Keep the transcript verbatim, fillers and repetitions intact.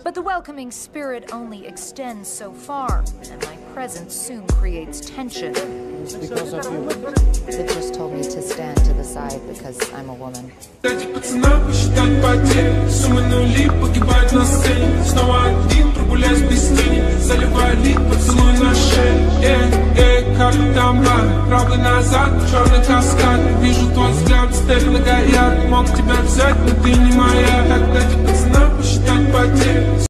But the welcoming spirit only extends so far, and my presence soon creates tension. It's because of you. They just told me to stand to the side because I'm a woman. Правый назад, черный каскад. Вижу твой взгляд, стель многоярд. Мог тебя взять, но ты не моя. Когда